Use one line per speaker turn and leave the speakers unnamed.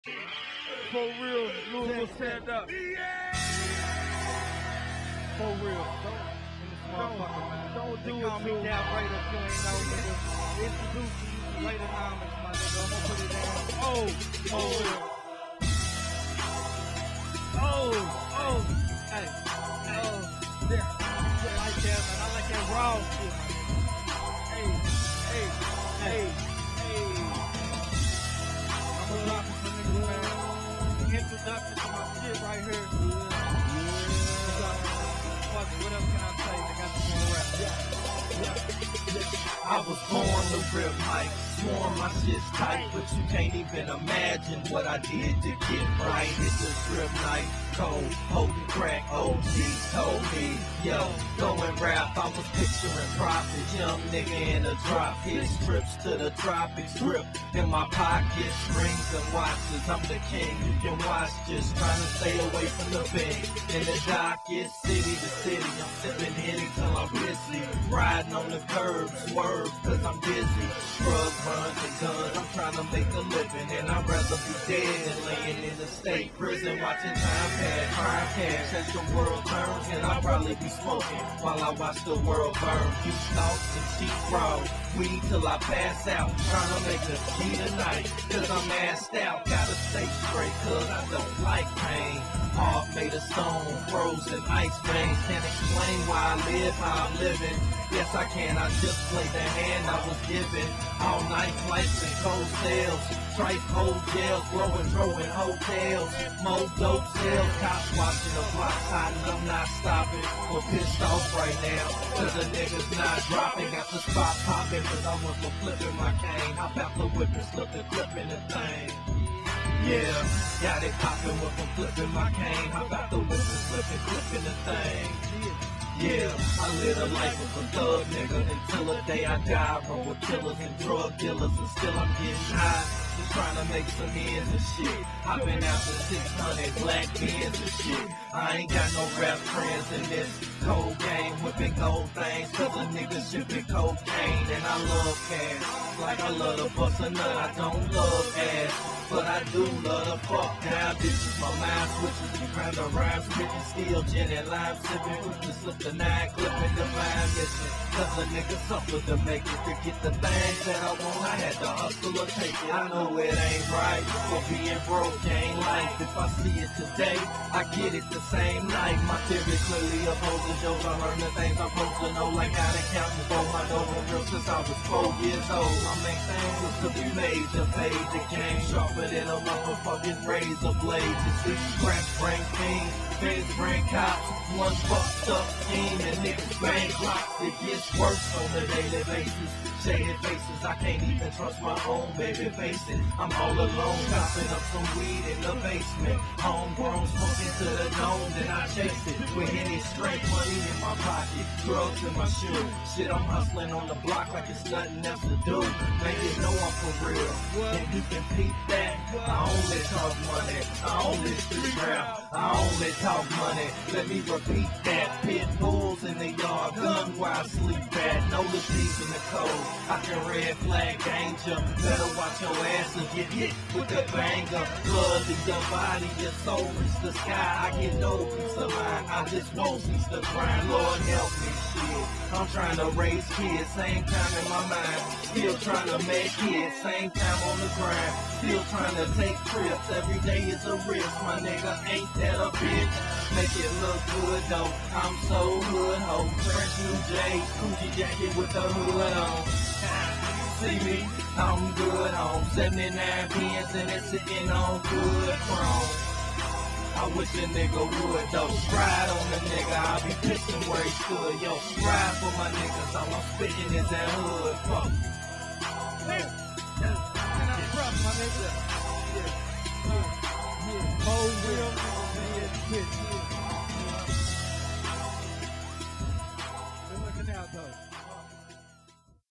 For real, Louisville, stand up. For real. Don't do it to me. Dap Raida, if you ain't know, nigga. Introduce you to later knowledge, my nigga. I'm gonna put it down. Hey. Yeah. I like that, man. I like that raw shit. Hey. I'm gonna drop it for niggas, man. Introduction to my shit right here. What else can I say? I got some more rap.
I was born to rip mic, sworn my shit's tight, but you can't even imagine what I did to get right. It's a strip night, cold, holding crack, OGs told me, yo, go and rap. I was picturing profits, young nigga in a drop, his trips to the tropics, drip in my pockets, rings and watches. I'm the king, you can watch, just trying to stay away from the big. In the darkest city to city, I'm sipping Henny till I'm busy, riding on the curb, swerve, cause I'm busy. Drug runs and guns, I'm trying to make a living, and I'd rather be dead than laying in the state prison watching time pass, crime cash. As the world turns, and I'll probably be smoking while I watch the world burn. Few thoughts and cheap fraud, weed till I pass out, trying to make a G tonight, cause I'm assed out. Gotta stay straight, cause I don't like pain. Heart made of stone, frozen ice veins. Can't explain why I live how I'm living. Yes, I can, I just played the hand I was given. All night flights and cold sales, tripe old jails, throwing hotels, more dope sales, cops watching the block hiding, I'm not stopping. We're pissed off right now, cause the niggas not dropping. Got the spot popping, cause I went for flipping my cane. Hop out the whip and slip the clip in the thing. Yeah, got it poppin' with them flipping my cane. Hop out the whip and slipping, clipping the thing. Yeah, I live a life of a thug nigga until the day I die. Run with killers and drug dealers, and still I'm getting high. Just trying to make some ends and shit. I've been out for 600 black Benz and shit. I ain't got no rap friends in this cold game, whipping gold things, cause a nigga shipping cocaine. And I love cash, like I love to bust a nut. I don't love ass, but I do love to fuck down bitches. My mind switches, you grab the rhyme, spitting steel, gin and lime, sipping, quick to slip the 9, clipping the mind missing. Cause a nigga suffer to make it, to get the things that I want, I had to hustle or take it. I know it ain't right, for being broke ain't life. If I see it today, I get it the same night. My theory clearly opposes yours. I learned the things I'm supposed to know, like how to count and fold my dough and real since I was 4 years old. My main thing was to be made to pay the game sharp. But in a motherfucking razor blade, you see, crack bring fiends, feds bring cops, one fucked up scheme and niggas bang clocks. It gets worse on a daily basis. Shaded faces, I can't even trust my own baby faces. I'm all alone, chopping up some weed in the basement. Homegrown, smoking to the dome, then I chase it. With any straight money in my pocket, drugs in my shoe. Shit, I'm hustling on the block like it's nothing else to do. Make it know I'm for real, and you can peep that. I only talk money, I only street rap, I only talk money. Let me repeat that. Pit bulls in the yard, gun where I sleep at. Know the G's in the code, I can red flag danger. Better watch your ass or get hit with the banger. Blood in your body, your soul reach the sky. I get no peace of mind, I just won't cease the grind. Lord help me, shit. I'm trying to raise kids, same time in my mind. Still trying to make kids, same time on the grind. Still trying to take trips, every day is a risk. My nigga, ain't that a bitch? Make it look good though, I'm so hood ho. Fresh new J's, Gucci jacket with the hood on. See me, I'm good home. 79 pins and it's sitting on good chrome. I wish a nigga would though. Ride on the nigga, I'll be pissing where he stood. Yo, ride for my niggas, all I'm spitting is that hood fuck.
And I'm rough, my nigga.